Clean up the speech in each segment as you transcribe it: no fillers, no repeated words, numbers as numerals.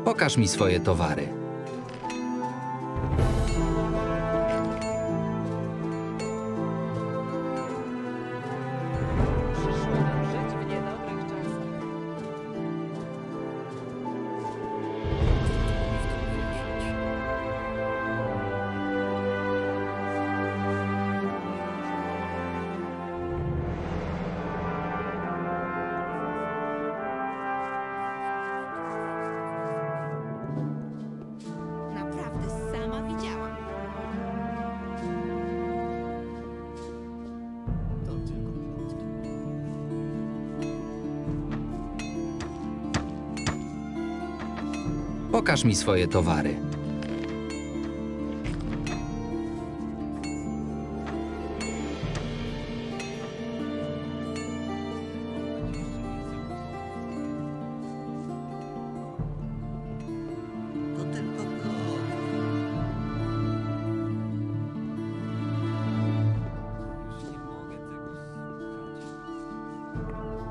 Pokaż mi swoje towary. Przyszło nam żyć w niedobrych czasach. Naprawdę sama widziałam. To tylko plotki. Pokaż mi swoje towary. To tylko plotki. Już nie mogę tego słuchać.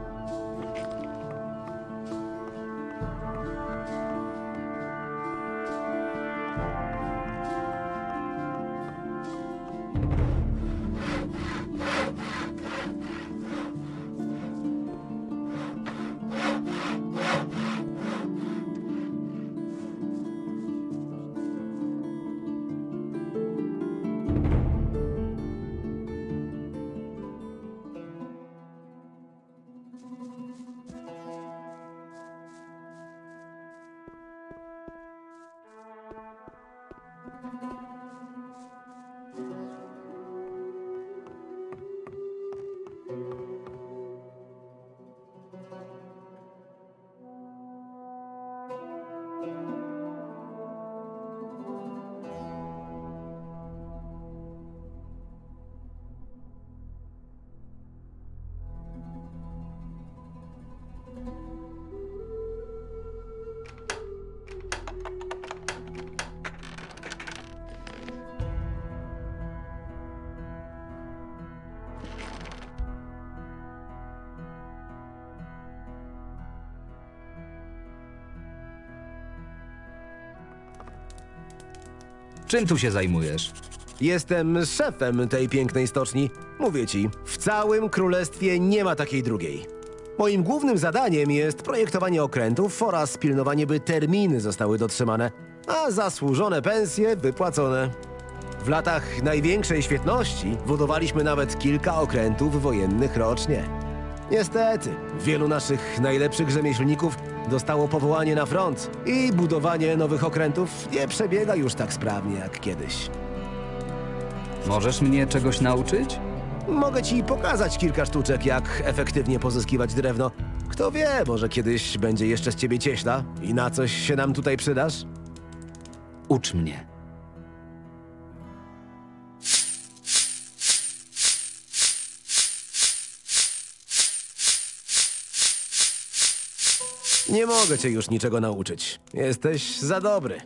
Czym tu się zajmujesz? Jestem szefem tej pięknej stoczni. Mówię ci, w całym królestwie nie ma takiej drugiej. Moim głównym zadaniem jest projektowanie okrętów oraz pilnowanie, by terminy zostały dotrzymane, a zasłużone pensje wypłacone. W latach największej świetności budowaliśmy nawet kilka okrętów wojennych rocznie. Niestety, wielu naszych najlepszych rzemieślników dostało powołanie na front i budowanie nowych okrętów nie przebiega już tak sprawnie jak kiedyś. Możesz mnie czegoś nauczyć? Mogę ci pokazać kilka sztuczek, jak efektywnie pozyskiwać drewno. Kto wie, może kiedyś będzie jeszcze z ciebie cieśla i na coś się nam tutaj przydasz? Ucz mnie. Nie mogę cię już niczego nauczyć. Jesteś za dobry.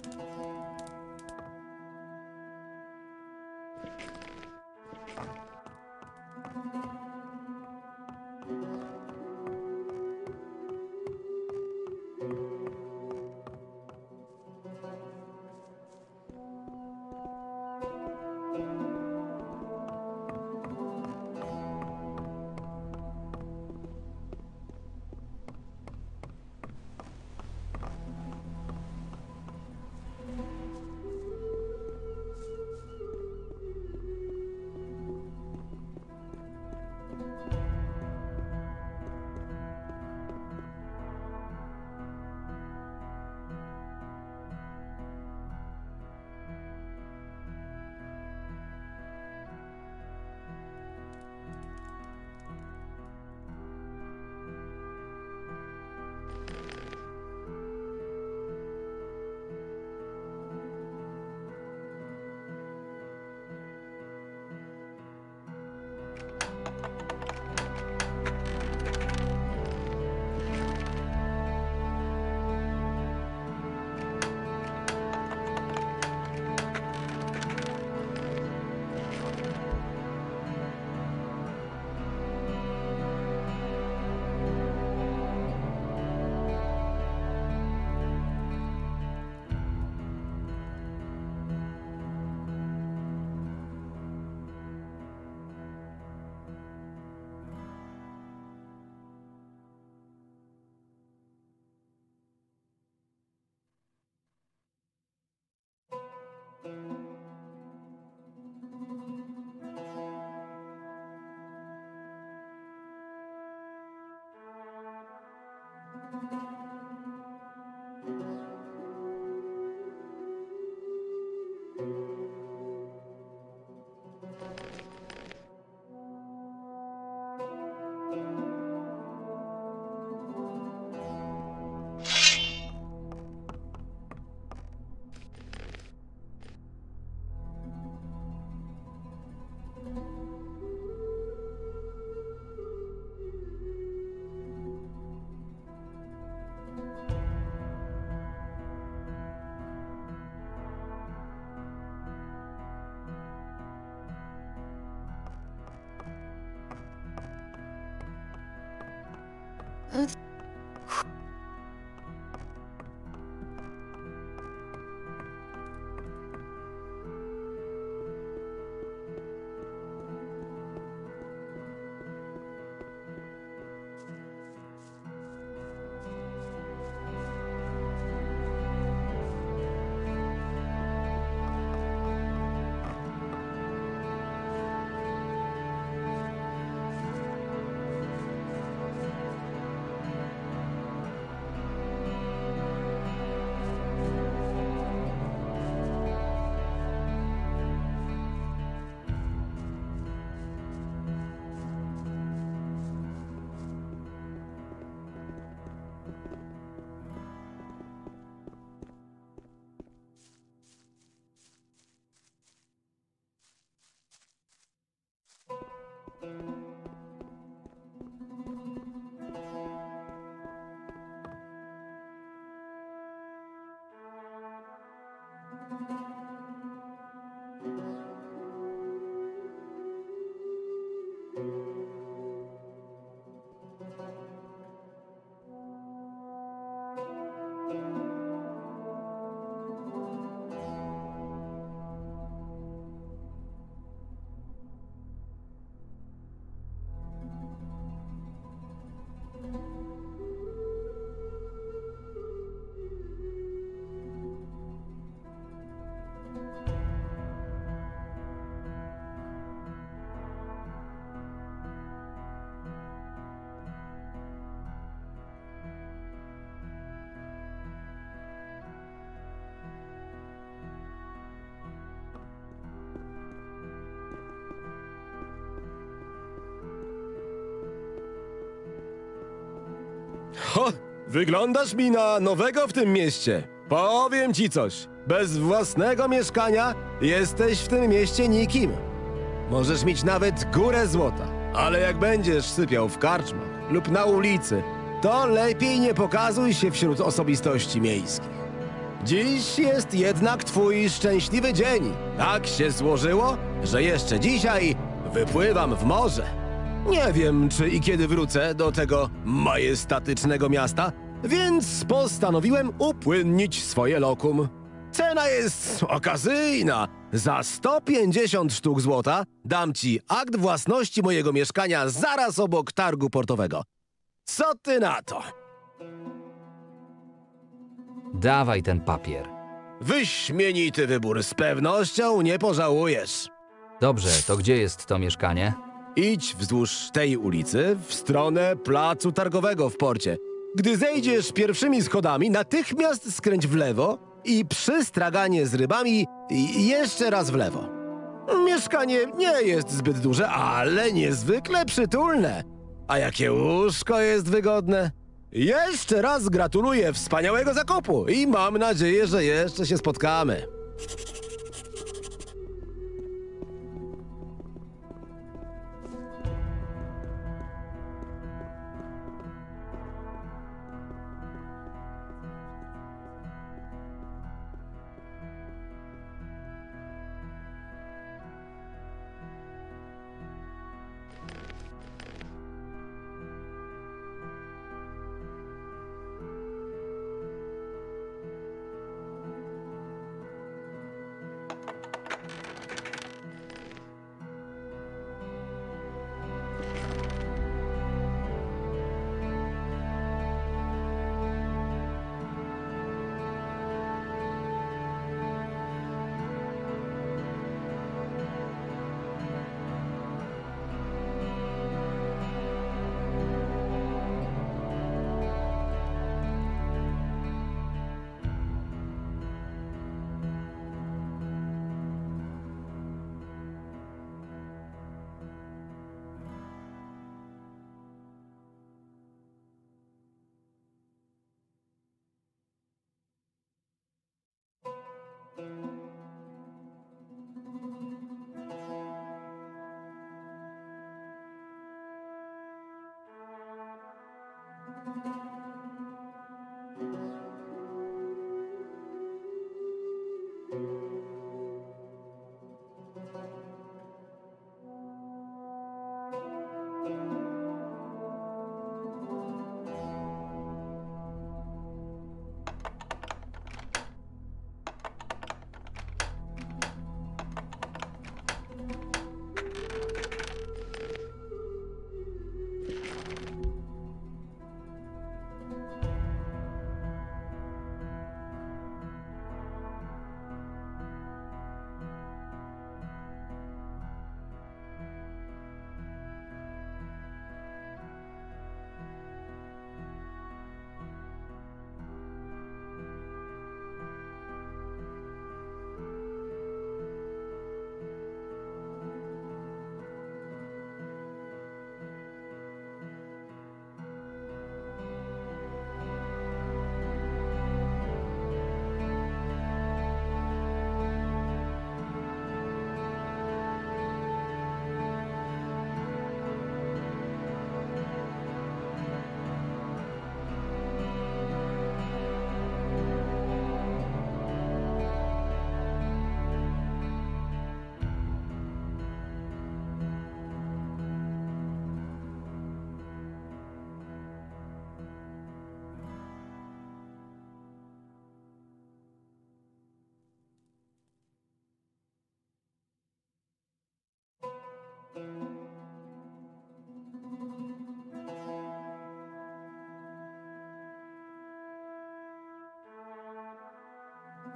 Ho! Wyglądasz mi na nowego w tym mieście. Powiem ci coś. Bez własnego mieszkania jesteś w tym mieście nikim. Możesz mieć nawet górę złota, ale jak będziesz sypiał w karczmach lub na ulicy, to lepiej nie pokazuj się wśród osobistości miejskich. Dziś jest jednak twój szczęśliwy dzień. Tak się złożyło, że jeszcze dzisiaj wypływam w morze. Nie wiem, czy i kiedy wrócę do tego majestatycznego miasta, więc postanowiłem upłynnić swoje lokum. Cena jest okazyjna. Za 150 sztuk złota dam ci akt własności mojego mieszkania zaraz obok targu portowego. Co ty na to? Dawaj ten papier. Wyśmienity wybór, z pewnością nie pożałujesz. Dobrze, to gdzie jest to mieszkanie? Idź wzdłuż tej ulicy w stronę placu targowego w porcie. Gdy zejdziesz pierwszymi schodami, natychmiast skręć w lewo i przy straganie z rybami jeszcze raz w lewo. Mieszkanie nie jest zbyt duże, ale niezwykle przytulne. A jakie łóżko jest wygodne. Jeszcze raz gratuluję wspaniałego zakupu i mam nadzieję, że jeszcze się spotkamy.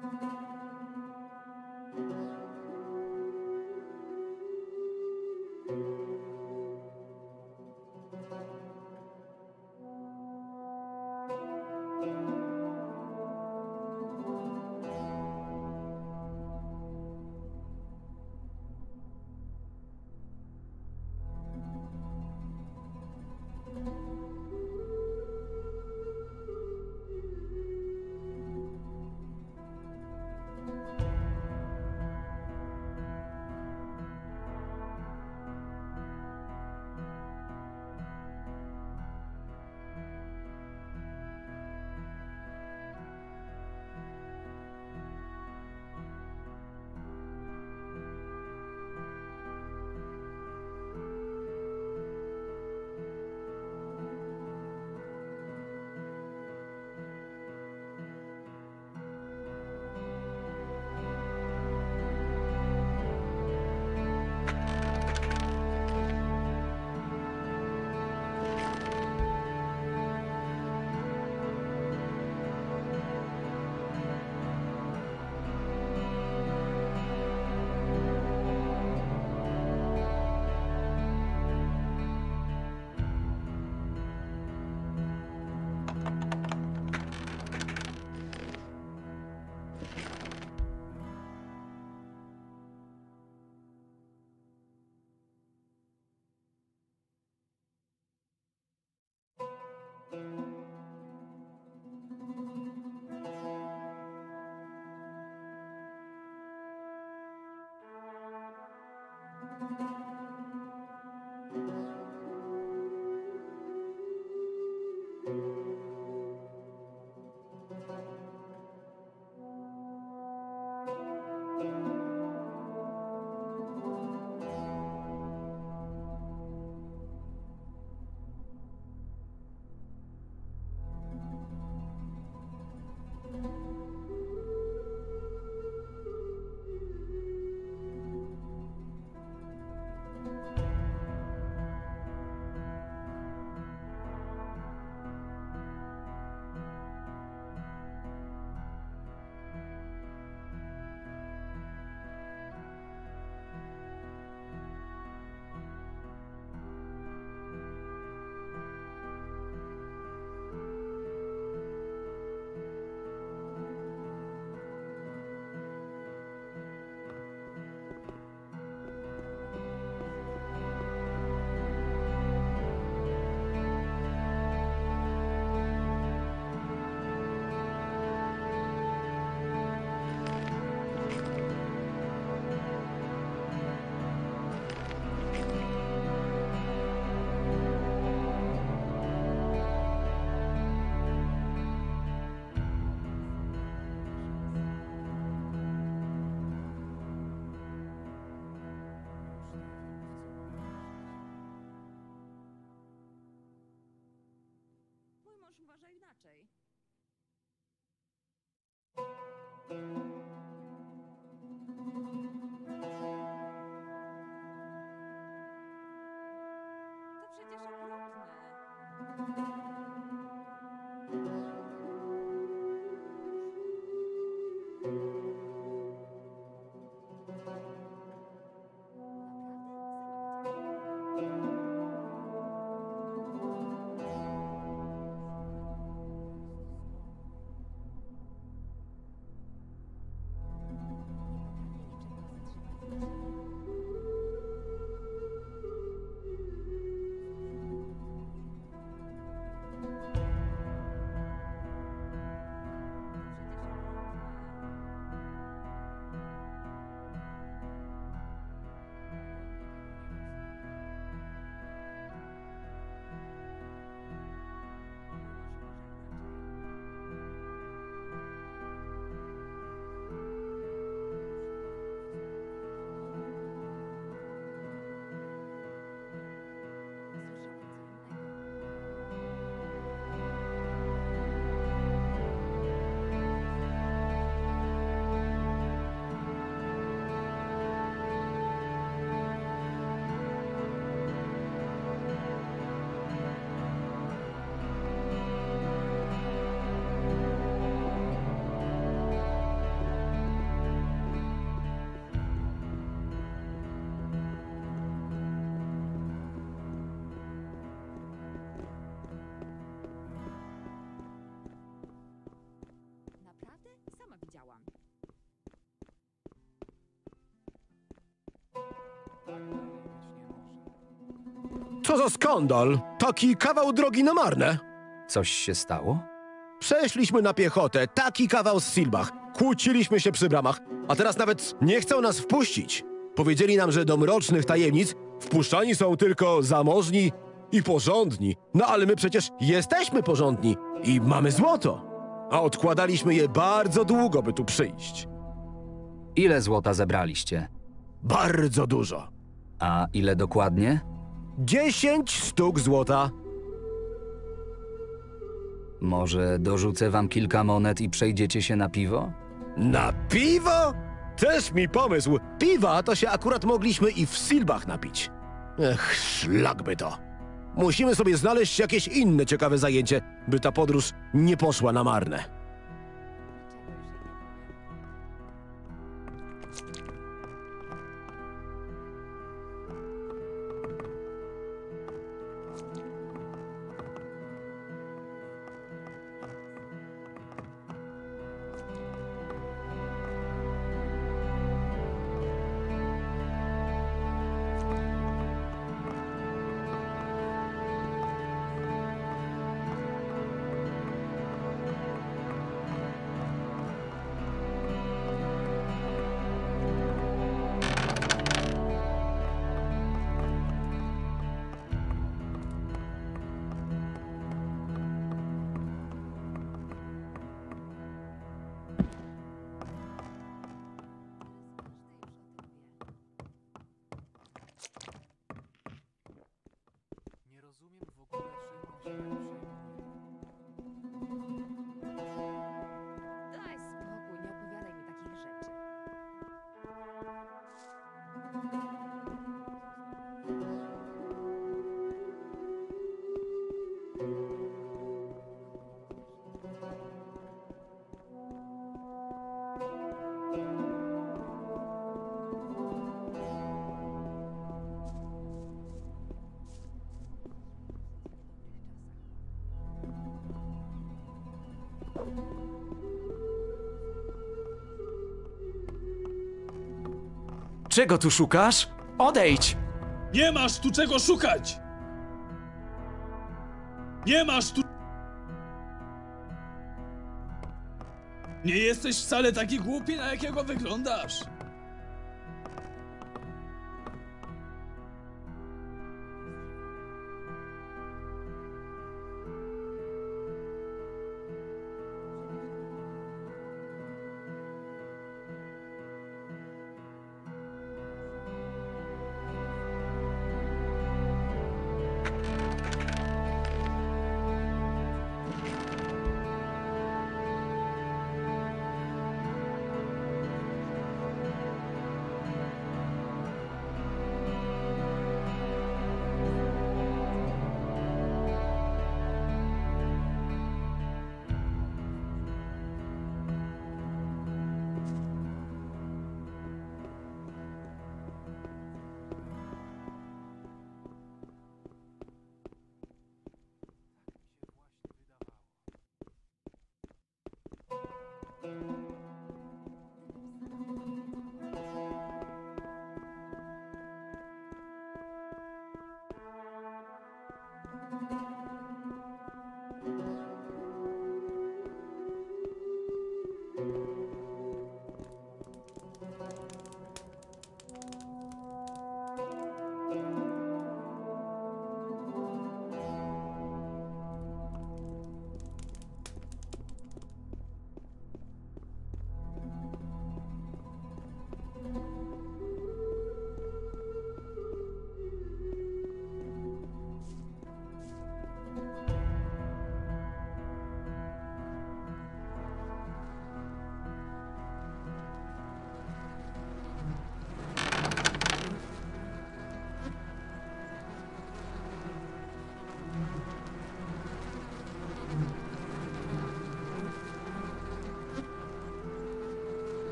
inaczej. To przecież okrutne. Naprawdę? Sama widziałam. Co za skandal! Taki kawał drogi na marne. Coś się stało? Przeszliśmy na piechotę, taki kawał z Silbach. Kłóciliśmy się przy bramach, a teraz nawet nie chcą nas wpuścić. Powiedzieli nam, że do mrocznych tajemnic wpuszczani są tylko zamożni i porządni. No ale my przecież jesteśmy porządni i mamy złoto. A odkładaliśmy je bardzo długo, by tu przyjść. Ile złota zebraliście? Bardzo dużo. A ile dokładnie? 10 sztuk złota. Może dorzucę wam kilka monet i przejdziecie się na piwo? Na piwo? Też mi pomysł. Piwa to się akurat mogliśmy i w Silbach napić. Ech, szlakby to. Musimy sobie znaleźć jakieś inne ciekawe zajęcie, by ta podróż nie poszła na marne. Nie rozumiem w ogóle, czym on się Daj spokój, nie opowiadaj mi takich rzeczy. Czego tu szukasz? Odejdź! Nie masz tu czego szukać! Nie masz tu... Nie jesteś wcale taki głupi, na jakiego wyglądasz.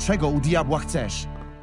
czego u diabła chcesz?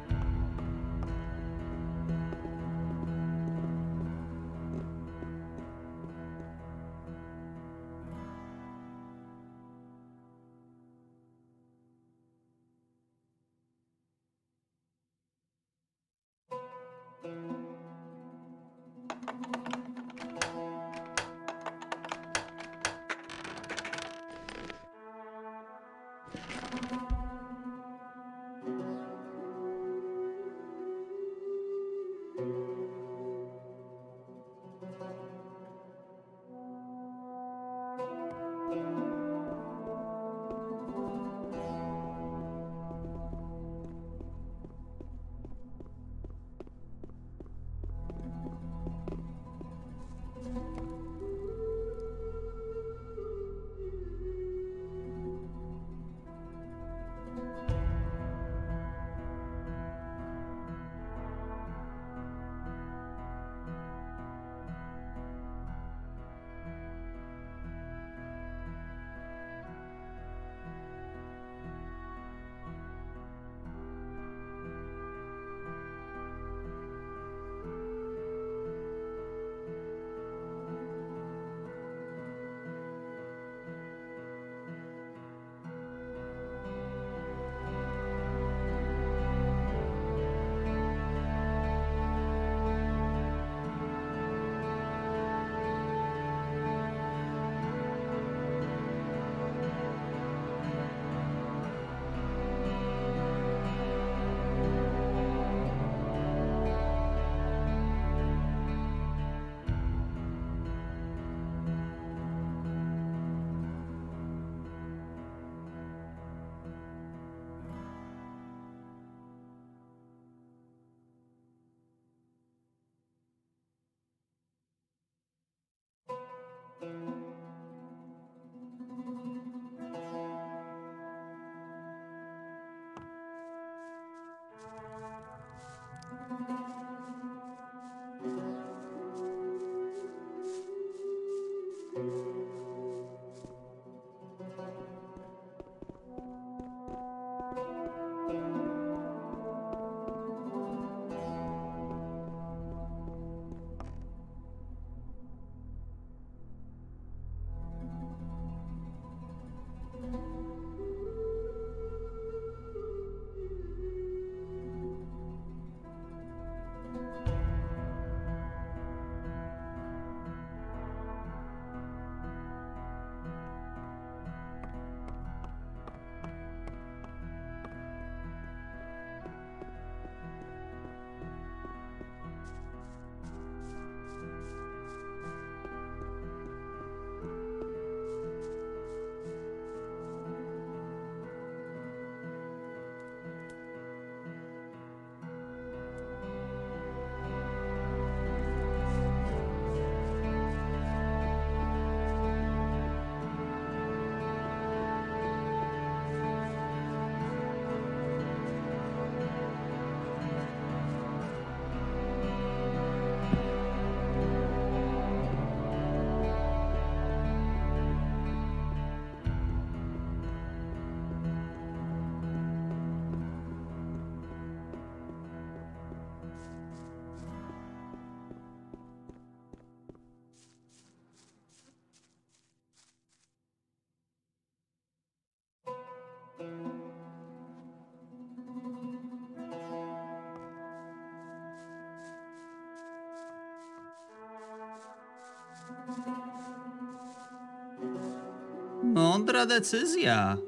Mądra decyzja.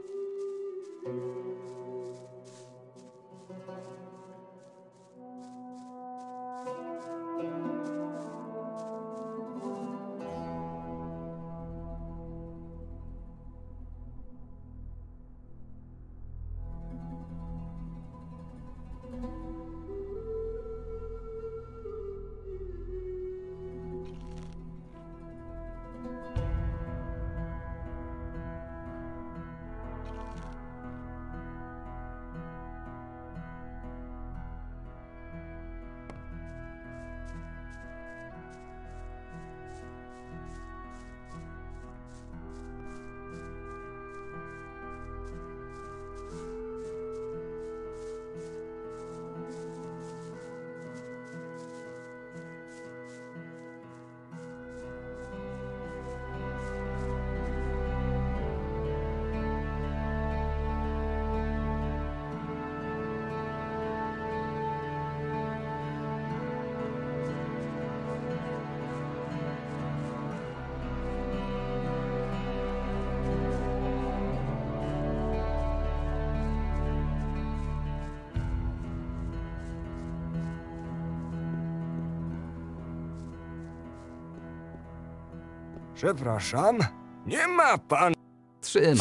Przepraszam, nie ma pan... Trzyma.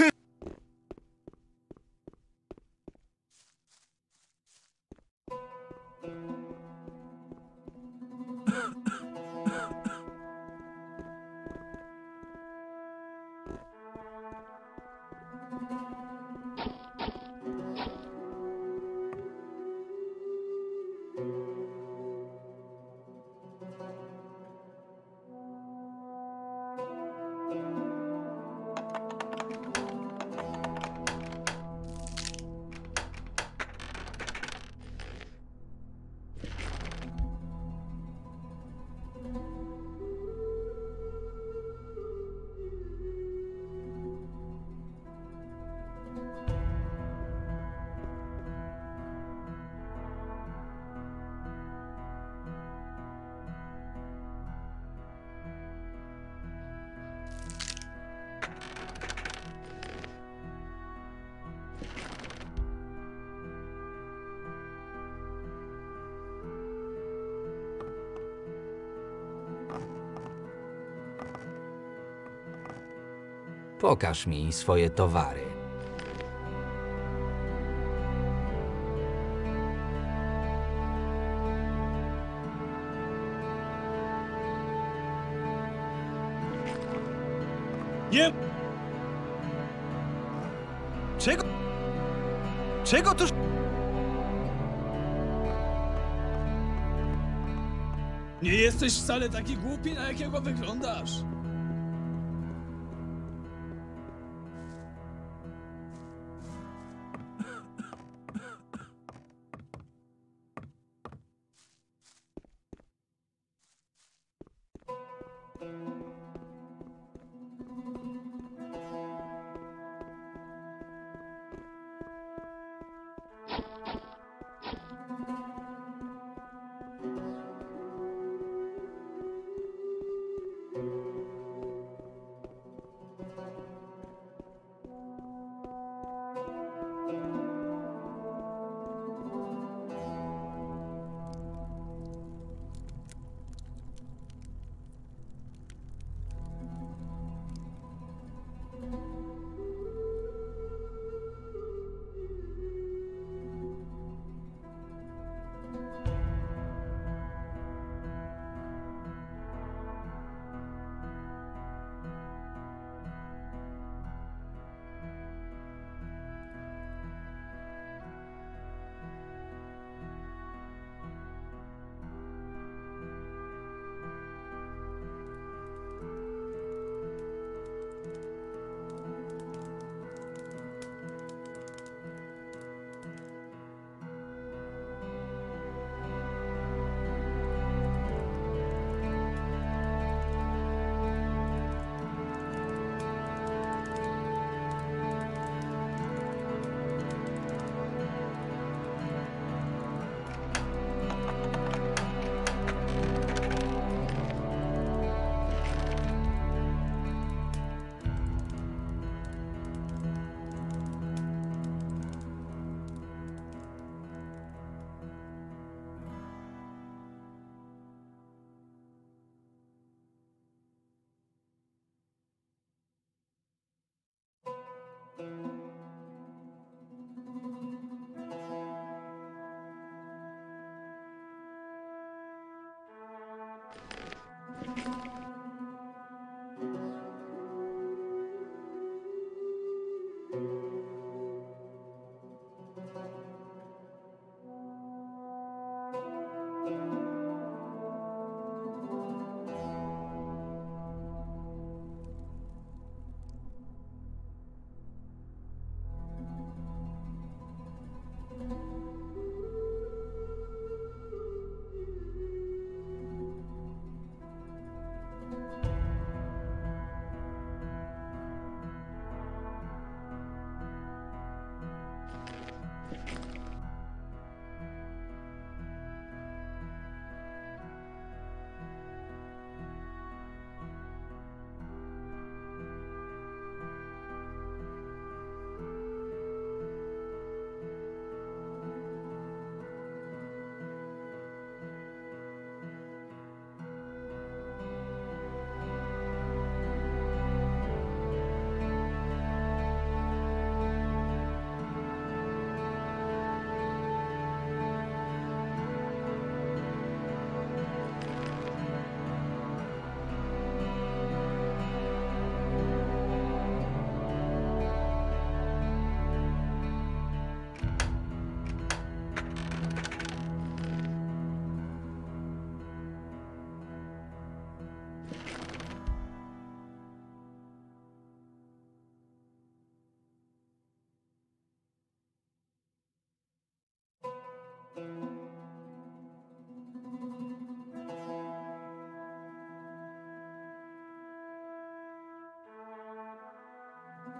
Pokaż mi swoje towary. Nie! Czego? Czego tu... Nie jesteś wcale taki głupi, na jakiego wyglądasz.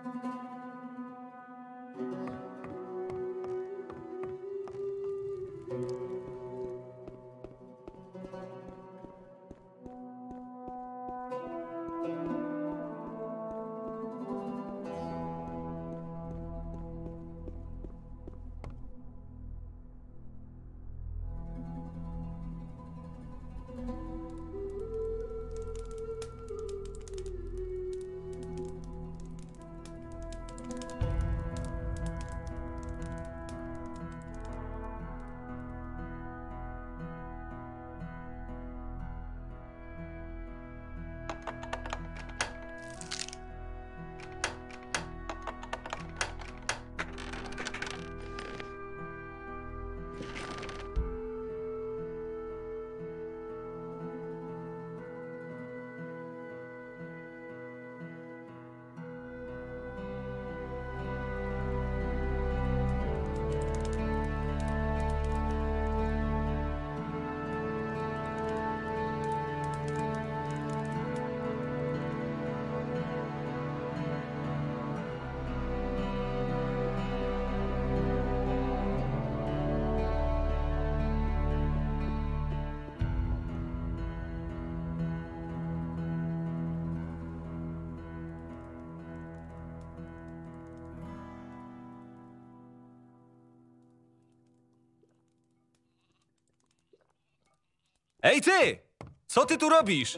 Ej ty! Co ty tu robisz?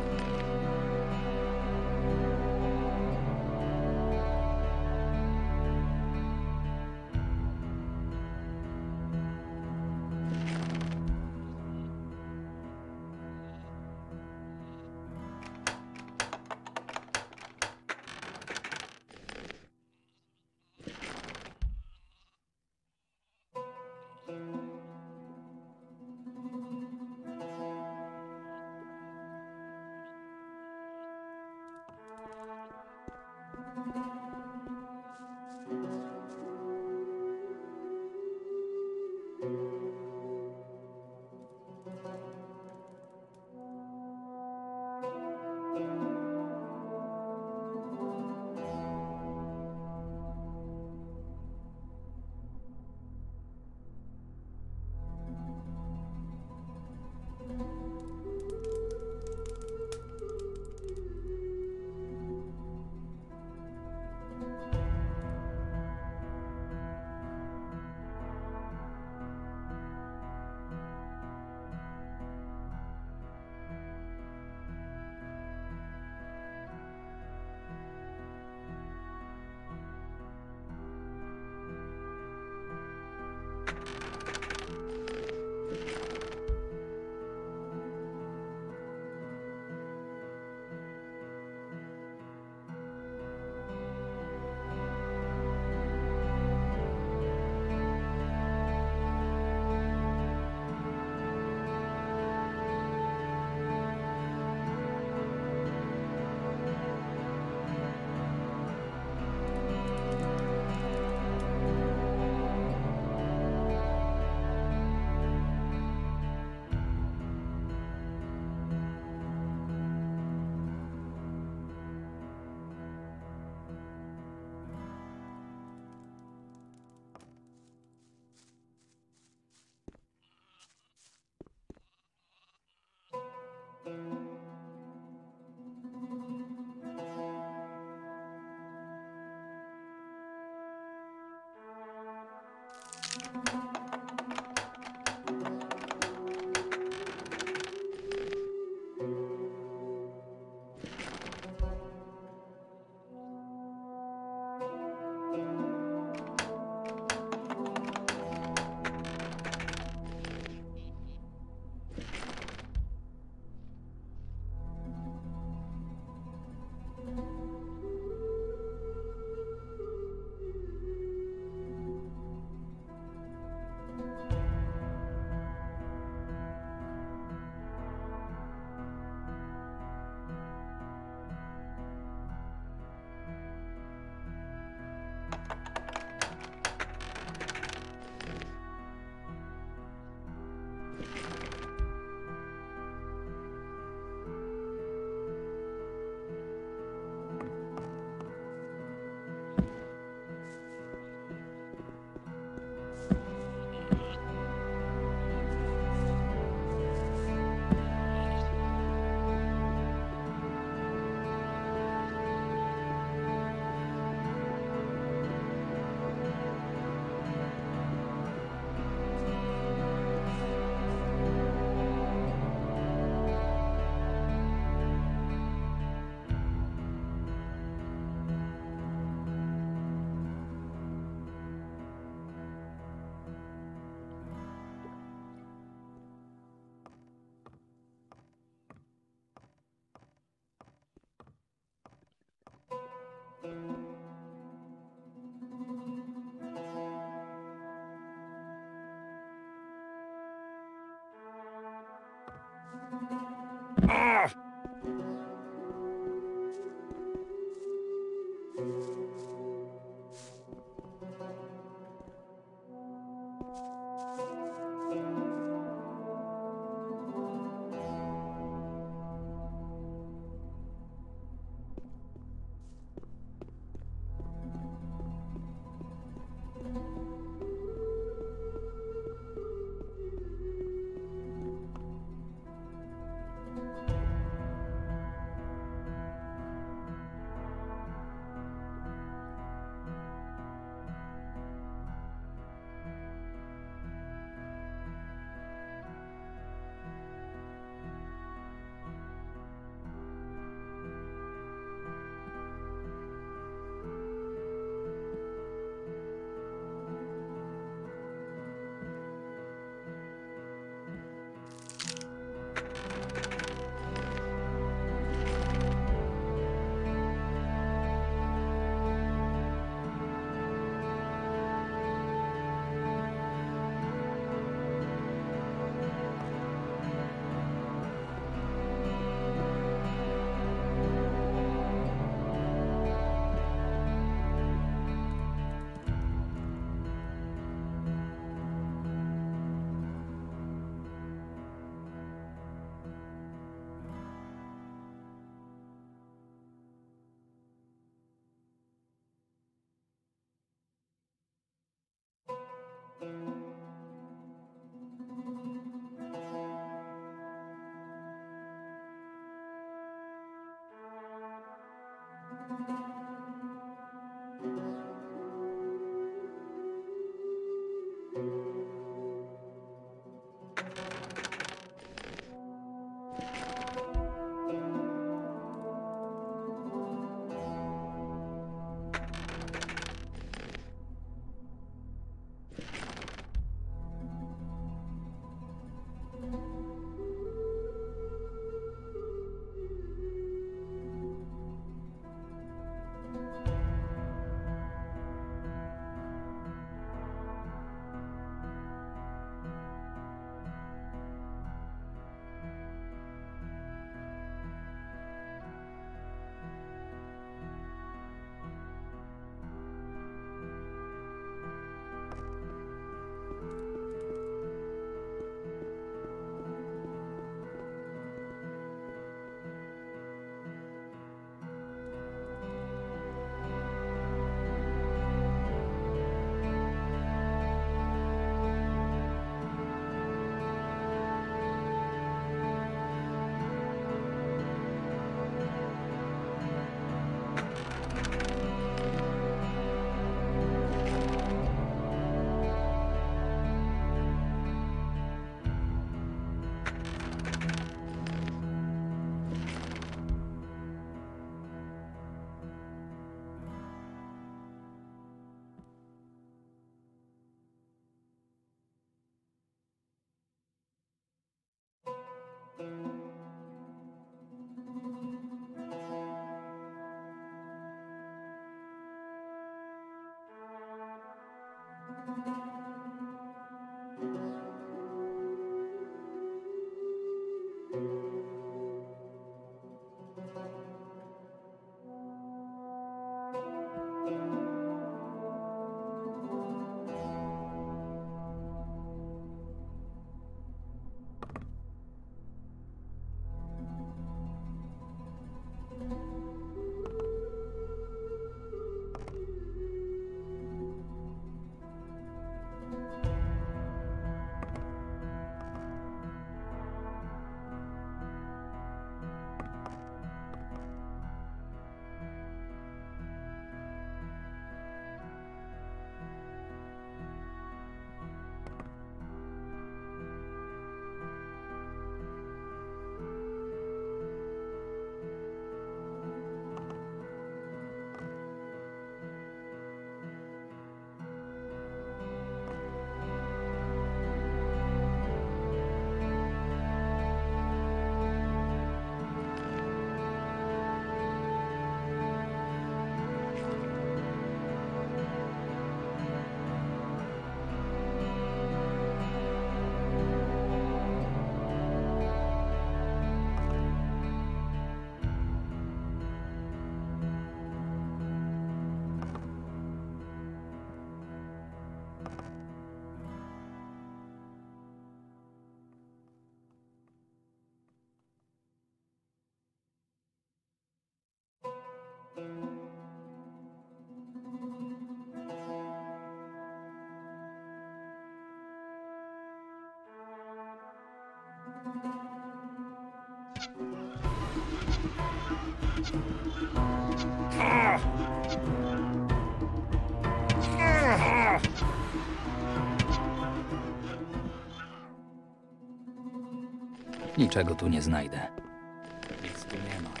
Niczego tu nie znajdę. Nic tu nie ma.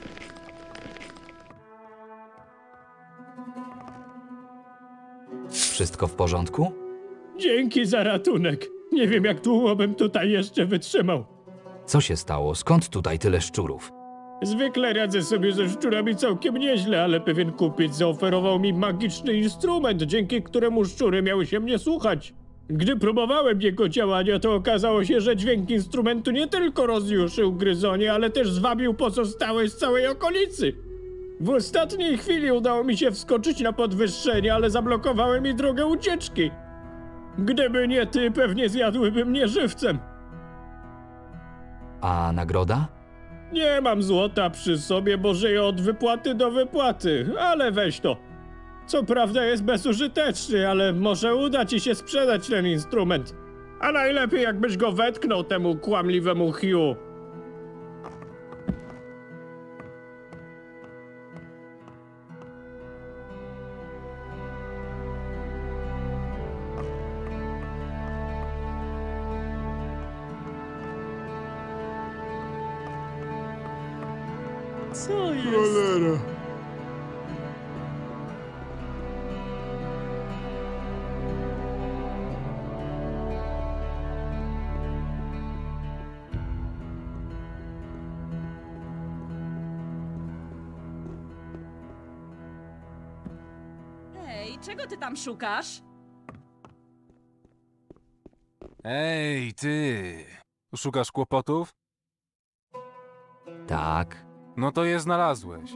Wszystko w porządku? Dzięki za ratunek. Nie wiem, jak długo bym tutaj jeszcze wytrzymał. Co się stało? Skąd tutaj tyle szczurów? Zwykle radzę sobie ze szczurami całkiem nieźle, ale pewien kupiec zaoferował mi magiczny instrument, dzięki któremu szczury miały się mnie słuchać. Gdy próbowałem jego działania, to okazało się, że dźwięk instrumentu nie tylko rozjuszył gryzonie, ale też zwabił pozostałe z całej okolicy. W ostatniej chwili udało mi się wskoczyć na podwyższenie, ale zablokowały mi drogę ucieczki. Gdyby nie ty, pewnie zjadłyby mnie żywcem. A nagroda? Nie mam złota przy sobie, bo żyję od wypłaty do wypłaty, ale weź to. Co prawda jest bezużyteczny, ale może uda ci się sprzedać ten instrument. A najlepiej jakbyś go wetknął temu kłamliwemu Hugh. Co jest? Ej, czego ty tam szukasz? Ej, ty! Szukasz kłopotów? Tak. No to je znalazłeś.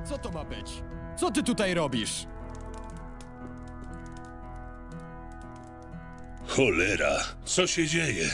Co to ma być? Co ty tutaj robisz? Cholera, co się dzieje?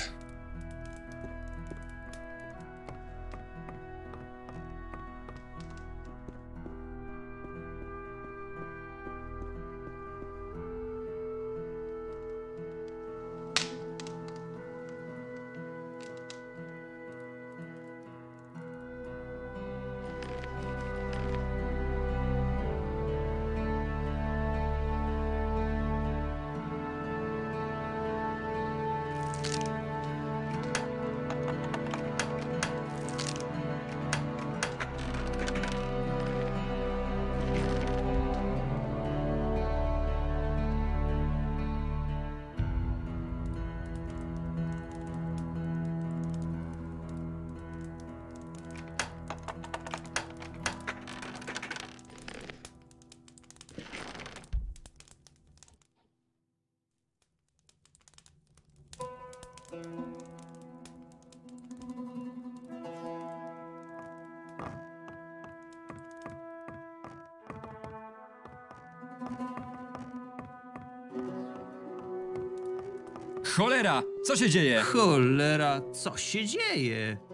Cholera, co się dzieje? Cholera, co się dzieje?